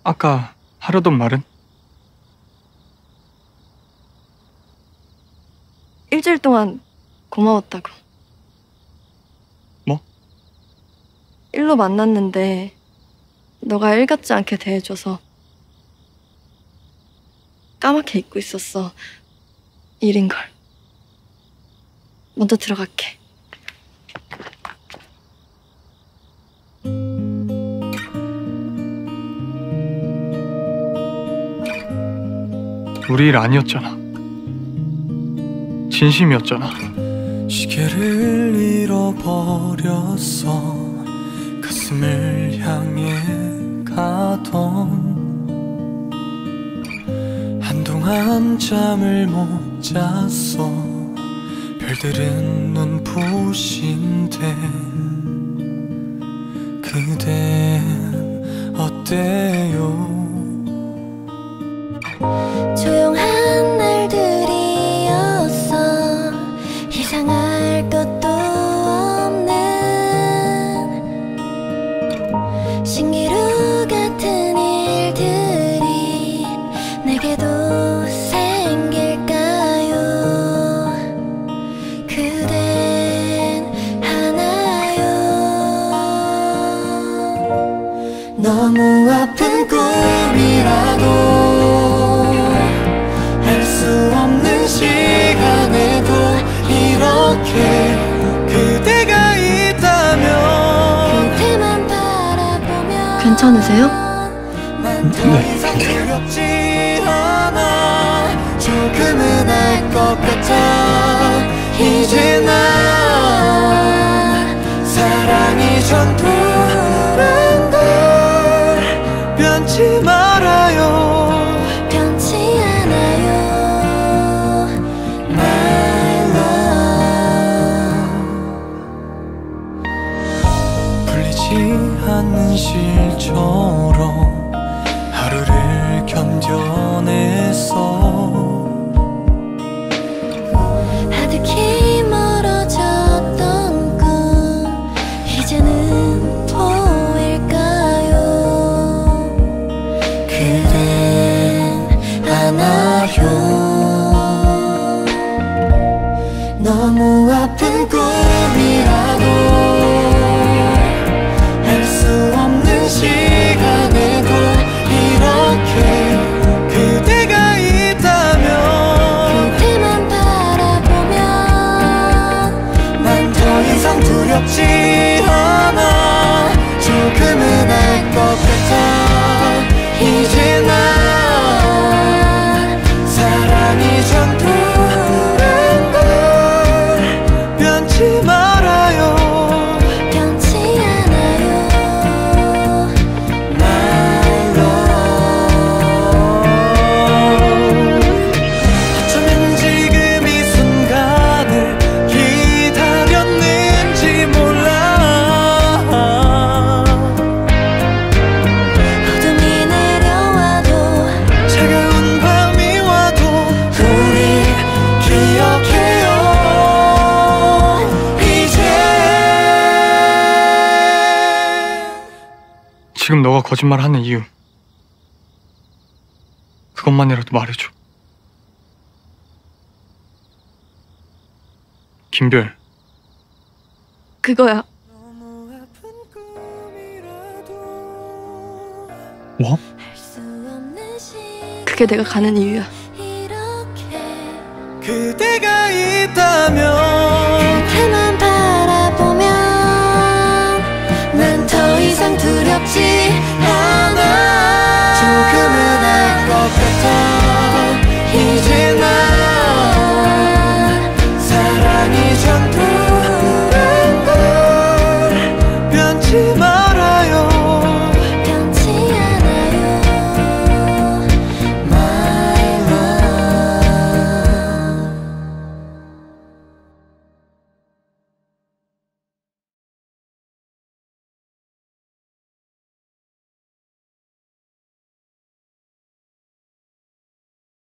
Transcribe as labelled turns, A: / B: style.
A: 아까 하려던 말은?
B: 일주일 동안 고마웠다고.
A: 뭐?
B: 일로 만났는데 너가 일 같지 않게 대해줘서 까맣게 잊고 있었어. 일인걸. 먼저 들어갈게.
A: 우리 일 아니었잖아. 진심이었잖아.
C: 시계를 잃어버렸어. 가슴을 향해 가던 한동안 잠을 못 잤어. 별들은 눈부신데 그댄 어때요?
D: 조용한 날들이었어. 이상할 것도 없는 신기루 같은 일들이 내게도 생길까요? 그댄 하나요? 너무 아픈 꿈이라도 시간에도 이렇게 그대가 있다면 그대만 바라보면
B: 괜찮으세요?
C: 네. 두렵지 않아. 조금은 알 것 같아. 이제 난 사랑이 전부란 걸 변치 말아요. 않는 실처럼 하루를 견뎌냈어.
D: 아득히 멀어졌던 꿈 이제는 보일까요? 그댄 아나요? 너무 아픈 꿈이라도 시간에도 이렇게 그대가 있다면 그대만 바라보면 난 더 이상 두렵지 않아. 조금은 알 것 같아. 이제 난 사랑이 전부란 걸 변치 말아요.
A: 지금 너가 거짓말하는 이유, 그것만이라도 말해줘. 김별.
B: 그거야.
A: 뭐?
B: 그게 내가 가는 이유야.
C: 그대가 있다면